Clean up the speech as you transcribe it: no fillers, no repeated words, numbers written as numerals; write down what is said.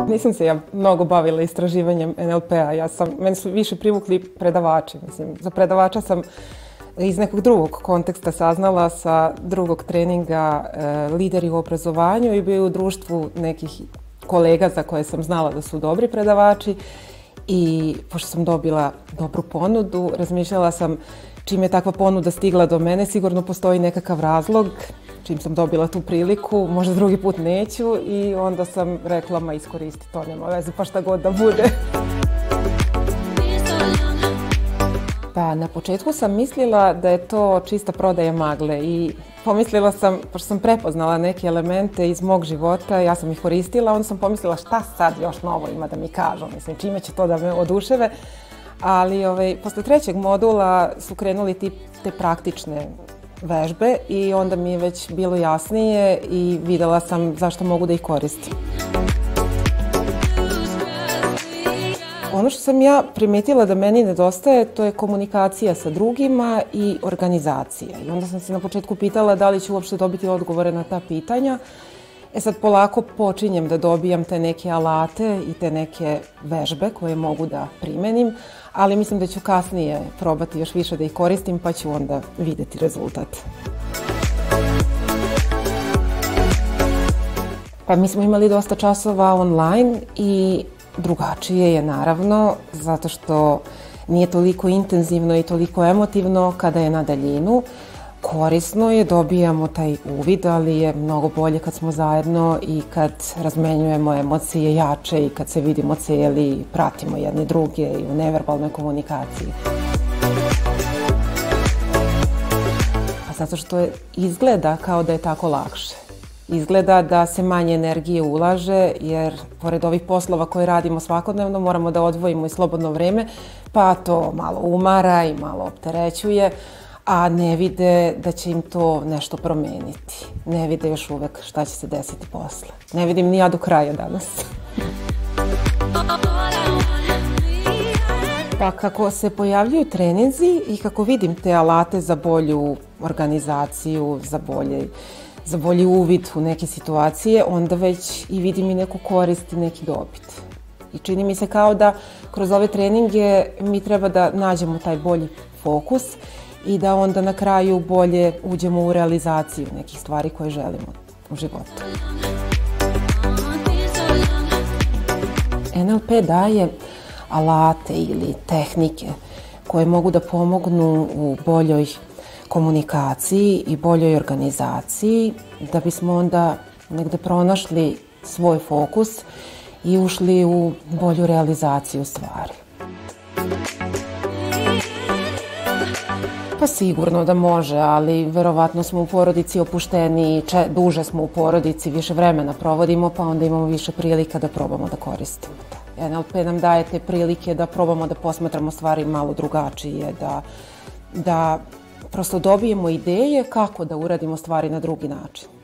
Nisam se ja mnogo bavila istraživanjem NLP-a, meni su više privukli predavači. Mislim, za predavača sam iz nekog drugog konteksta saznala sa drugog treninga Lideri u obrazovanju i bio u društvu nekih kolega za koje sam znala da su dobri predavači i pošto sam dobila dobru ponudu, razmišljala sam čim je takva ponuda stigla do mene, sigurno postoji nekakav razlog. Čim sam dobila tu priliku, možda drugi put neću i onda sam rekla, ma iskoristi to, nema veze, pa šta god da bude. Pa na početku sam mislila da je to čista prodaja magle i pomislila sam, pošto sam prepoznala neke elemente iz mog života, ja sam ih koristila, onda sam pomislila šta sad još novo ima da mi kažu, mislim, čime će to da me oduševe. Ali posle trećeg modula su krenuli te praktične vežbe i onda mi je već bilo jasnije i videla sam zašto mogu da ih koristim. Ono što sam ja primetila da meni nedostaje, to je komunikacija sa drugima i organizacija. I onda sam se na početku pitala da li ću uopšte dobiti odgovore na ta pitanja. Sad polako počinjem da dobijam te neke alate i te neke vežbe koje mogu da primenim, ali mislim da ću kasnije probati još više da ih koristim pa ću onda videti rezultat. Pa mi smo imali dosta časova online i drugačije je naravno, zato što nije toliko intenzivno i toliko emotivno kada je na daljinu. Korisno je, dobijamo taj uvid, ali je mnogo bolje kad smo zajedno i kad razmenjujemo emocije jače i kad se vidimo cijeli i pratimo jedni druge i u neverbalnoj komunikaciji. Zato što izgleda kao da je tako lakše. Izgleda da se manje energije ulaže, jer pored ovih poslova koje radimo svakodnevno moramo da odvojimo i slobodno vreme, pa to malo umara i malo opterećuje, a ne vide da će im to nešto promeniti. Ne vide još uvek šta će se desiti posle. Ne vidim ni ja do kraja danas. Pa kako se pojavljuju treninzi i kako vidim te alate za bolju organizaciju, za bolji uvid u neke situacije, onda već i vidim i neku korist i neki dobit. I čini mi se kao da kroz ove treninge mi treba da nađemo taj bolji fokus i da onda na kraju bolje uđemo u realizaciju nekih stvari koje želimo u životu. NLP daje alate ili tehnike koje mogu da pomognu u boljoj komunikaciji i boljoj organizaciji, da bismo onda negde pronašli svoj fokus i ušli u bolju realizaciju stvari. Pa sigurno da može, ali verovatno smo u porodici opušteni, duže smo u porodici, više vremena provodimo, pa onda imamo više prilika da probamo da koristimo to. NLP nam daje te prilike da probamo da posmatramo stvari malo drugačije, da prosto dobijemo ideje kako da uradimo stvari na drugi način.